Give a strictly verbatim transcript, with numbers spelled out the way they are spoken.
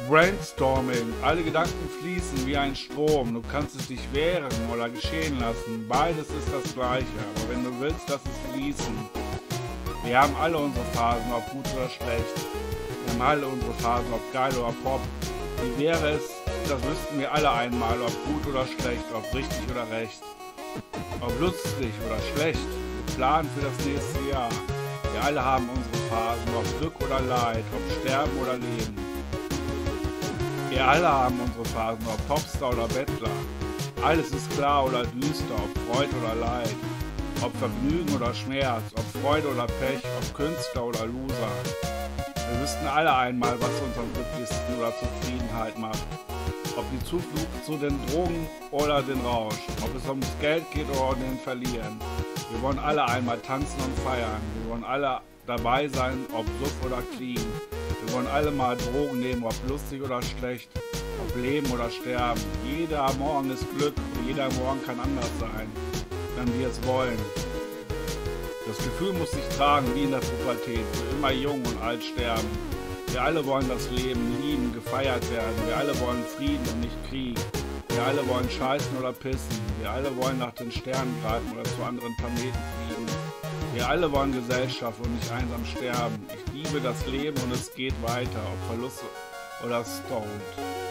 Brainstorming. Alle Gedanken fließen wie ein Strom. Du kannst es dich wehren oder geschehen lassen. Beides ist das Gleiche. Aber wenn du willst, lass es fließen. Wir haben alle unsere Phasen, ob gut oder schlecht. Wir haben alle unsere Phasen, ob geil oder pop. Wie wäre es, das wüssten wir alle einmal, ob gut oder schlecht, ob richtig oder recht. Ob lustig oder schlecht. Wir planen für das nächste Jahr. Wir alle haben unsere Phasen, ob Glück oder Leid, ob Sterben oder Leben. Wir alle haben unsere Phasen, ob Popstar oder Bettler. Alles ist klar oder düster, ob Freude oder Leid. Ob Vergnügen oder Schmerz, ob Freude oder Pech, ob Künstler oder Loser. Wir wüssten alle einmal, was uns am glücklichsten oder Zufriedenheit macht. Ob die Zuflucht zu den Drogen oder den Rausch. Ob es ums Geld geht oder um den Verlieren. Wir wollen alle einmal tanzen und feiern. Wir wollen alle dabei sein, ob Suff oder clean. Wir wollen alle mal Drogen nehmen, ob lustig oder schlecht. Ob leben oder sterben. Jeder Morgen ist Glück und jeder Morgen kann anders sein, wenn wir es wollen. Das Gefühl muss sich tragen wie in der Pubertät, für immer jung und alt sterben. Wir alle wollen das Leben lieben, gefeiert werden. Wir alle wollen Frieden und nicht Krieg. Wir alle wollen scheißen oder pissen. Wir alle wollen nach den Sternen greifen oder zu anderen Planeten fliegen. Wir alle wollen Gesellschaft und nicht einsam sterben. Ich liebe das Leben und es geht weiter, ob Verlust oder Stoned.